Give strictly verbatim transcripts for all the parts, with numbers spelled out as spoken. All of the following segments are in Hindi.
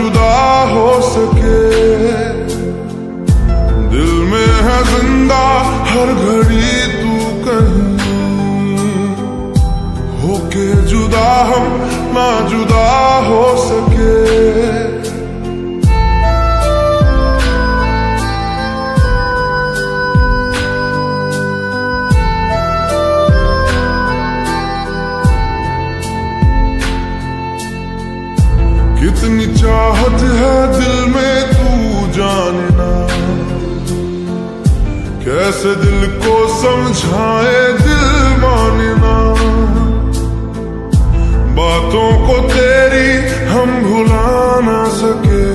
जुदा हो सके। दिल में है जिंदा हर घड़ी तू कहीं, होके जुदा हम ना जुदा हो सके। कितनी चाहत है दिल में तू जाने ना, कैसे दिल को समझाए दिल माने ना। बातों को तेरी हम भुला ना सके,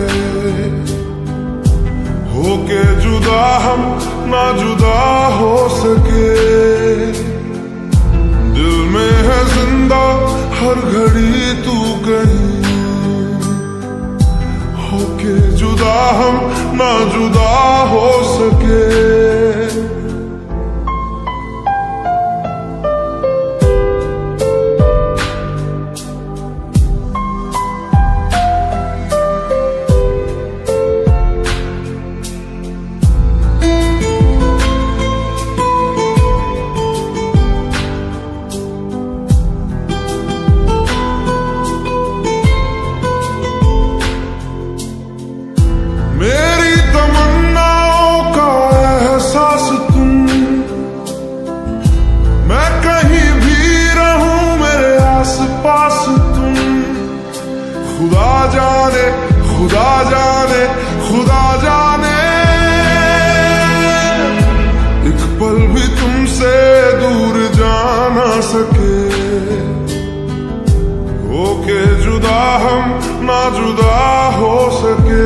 होके जुदा हम ना जुदा हो सके। दिल में है जिंदा हर घड़ी तू कहीं, होके जुदा हम ना जुदा हो सके। खुदा जाने खुदा जाने खुदा जाने, एक पल भी तुमसे दूर जा ना सके। होके जुदा हम ना जुदा हो सके,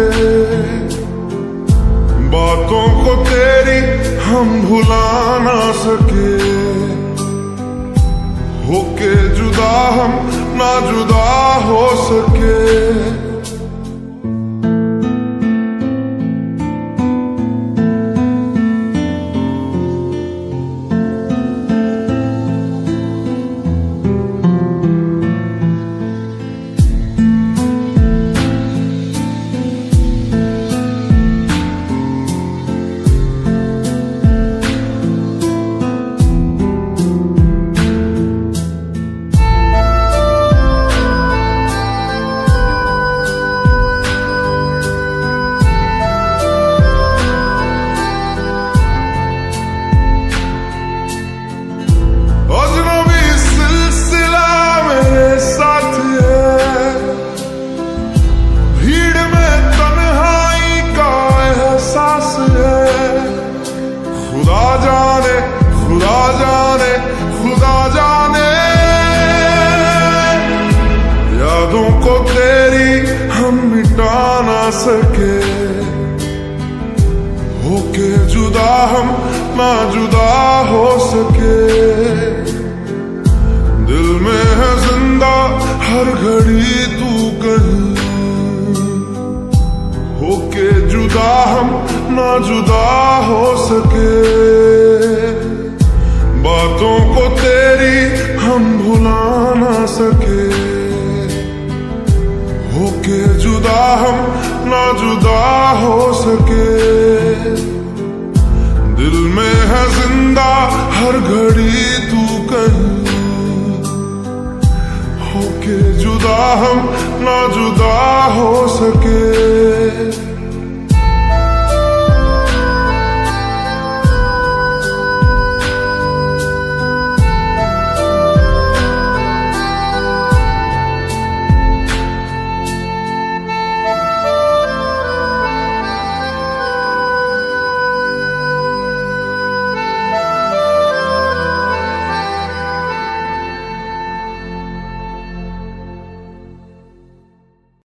बातों को तेरी हम भुला ना सके। होके जुदा हम ना जुदा हो सके। खुदा जाने खुदा जाने खुदा जाने, यादों को तेरी हम मिटा ना सके। होके जुदा हम ना जुदा हो सके। दिल में है जिंदा हर घड़ी तू कहीं, होके जुदा हम ना जुदा हो सके। बातों को तेरी हम भुला ना सके। होके जुदा हम ना जुदा हो सके। दिल में है जिंदा हर घड़ी तू कहीं, होके जुदा हम ना जुदा